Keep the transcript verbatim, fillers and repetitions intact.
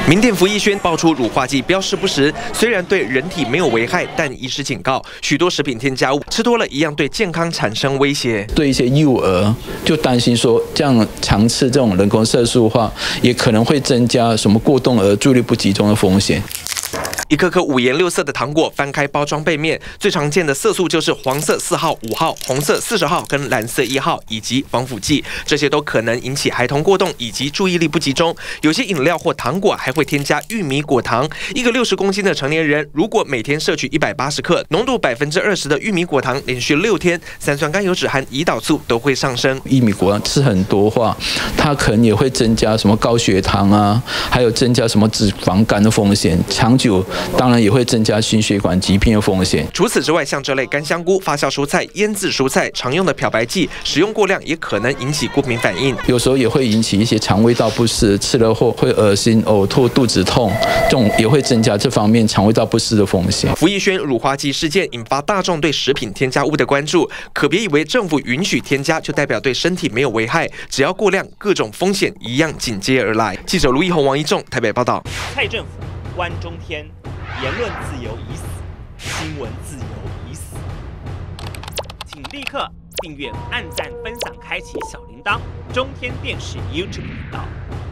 民电福医轩爆出乳化剂标示不实，虽然对人体没有危害，但医师警告，许多食品添加物吃多了一样对健康产生威胁。 对一些幼儿就担心说，这样常吃这种人工色素的话，也可能会增加什么过动儿注意力不集中的风险。 一颗颗五颜六色的糖果，翻开包装背面，最常见的色素就是黄色四号、五号、红色四十号跟蓝色一号，以及防腐剂，这些都可能引起孩童过动以及注意力不集中。有些饮料或糖果还会添加玉米果糖。一个六十公斤的成年人，如果每天摄取一百八十克，浓度百分之二十的玉米果糖，连续六天，三酸甘油酯和胰岛素都会上升。 玉米果糖吃很多的话，它可能也会增加什么高血糖啊，还有增加什么脂肪肝的风险，长久。 当然也会增加心血管疾病的风险。 除此之外，像这类干香菇、发酵蔬菜、腌制蔬菜常用的漂白剂，使用过量也可能引起过敏反应， 有时候也会引起一些肠胃道不适，吃了后会恶心、呕吐、肚子痛，这种也会增加这方面肠胃道不适的风险。 福义轩乳化剂事件引发大众对食品添加物的关注，可别以为政府允许添加就代表对身体没有危害，只要过量，各种风险一样紧接而来。记者卢义宏、王一仲台北报道。 蔡政府关中天。 言论自由已死，新闻自由已死。请立刻订阅、按赞、分享、开启小铃铛。中天电视 YouTube 频道。